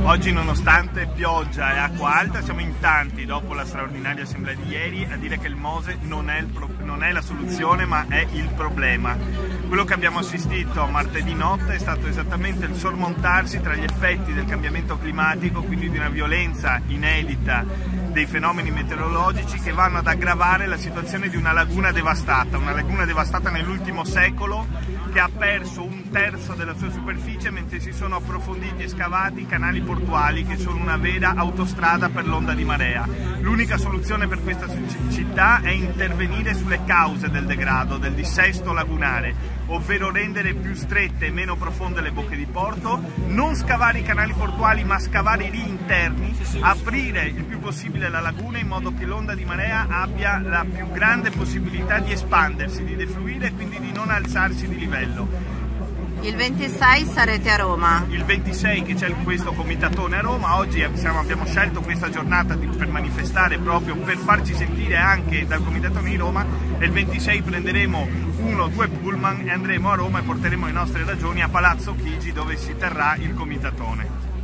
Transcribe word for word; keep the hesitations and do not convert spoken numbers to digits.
Oggi, nonostante pioggia e acqua alta, siamo in tanti dopo la straordinaria assemblea di ieri a dire che il Mose non è, il pro non è la soluzione ma è il problema. Quello che abbiamo assistito martedì notte è stato esattamente il sormontarsi tra gli effetti del cambiamento climatico, quindi di una violenza inedita dei fenomeni meteorologici che vanno ad aggravare la situazione di una laguna devastata, una laguna devastata nell'ultimo secolo che ha perso un terzo della sua superficie mentre si sono approfonditi e scavati i canali portuali che sono una vera autostrada per l'onda di marea. L'unica soluzione per questa città è intervenire sulle cause del degrado, del dissesto lagunare, ovvero rendere più strette e meno profonde le bocche di porto, non scavare i canali portuali ma scavare i rii interni, aprire il più possibile la laguna in modo che l'onda di marea abbia la più grande possibilità di espandersi, di defluire e quindi di non alzarsi di livello. Il ventisei sarete a Roma. Il ventisei che c'è questo comitatone a Roma, oggi abbiamo, abbiamo scelto questa giornata di, per manifestare proprio per farci sentire anche dal comitatone di Roma, e il ventisei prenderemo uno o due pullman e andremo a Roma e porteremo le nostre ragioni a Palazzo Chigi dove si terrà il comitatone.